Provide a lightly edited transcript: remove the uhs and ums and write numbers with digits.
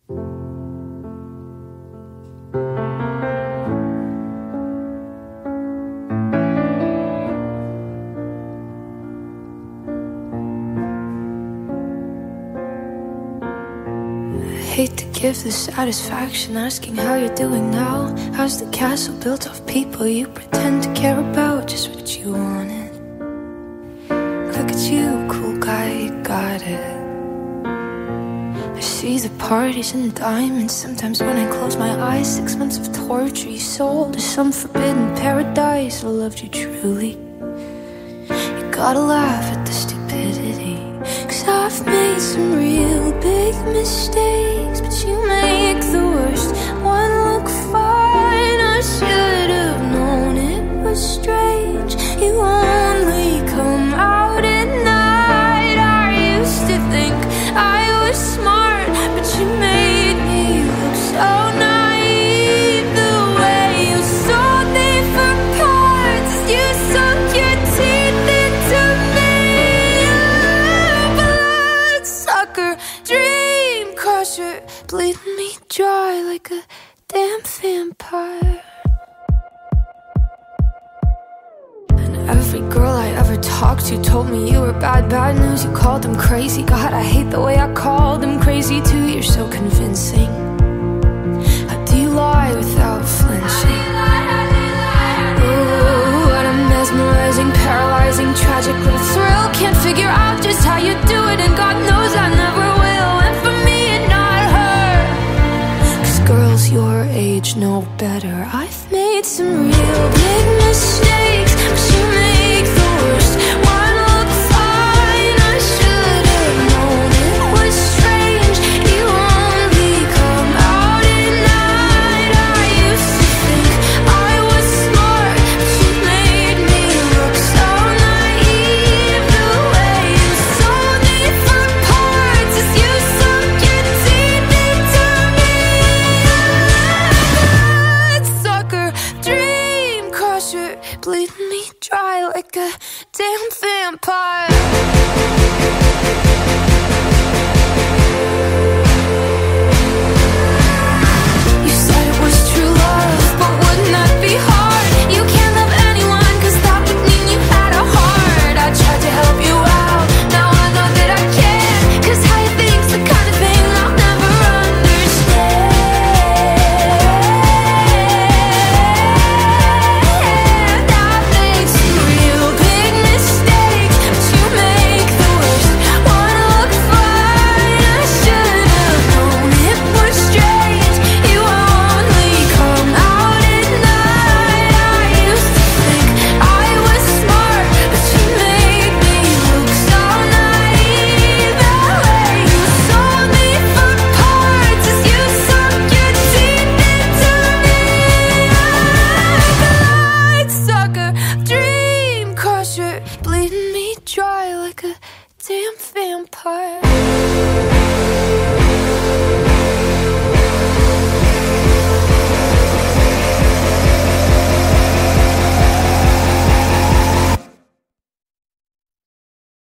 Hate to give the satisfaction asking how you're doing now. How's the castle built of people you pretend to care about? Just what you wanted. Look at you, cool guy, you got it. I see the parties and diamonds. Sometimes when I close my eyes, 6 months of torture you sold to some forbidden paradise. I loved you truly. You gotta laugh at the stupidity, 'cause I've made some real big mistakes, but you make the worst one look fine. I should have known it was strange. You only come out at night. I used to think I was smart, but you made me look so naive. The way you sold me for parts, you sunk your teeth into me. Bloodsucker, dream crusher, bleeding me dry like a damn vampire. And every girl I ever talked to told me you were bad, bad news. You called them crazy. God, I hate the way I called them crazy too. You're so convincing. How do you lie without flinching? Ooh, what a mesmerizing, paralyzing, tragic little thrill. Can't figure out just how you do it, and God knows I never will. And for me and not her, 'cause girls your age know better. I've made some real big mistakes, but you make the worst one look fine. I should have known it was strange. You only come out at night. I used to think I was smart, but you made me look so naive. The way you sold me for parts as you sunk your teeth into me. Bloodsucker, dream crusher, bleeding me dry like a damn vampire.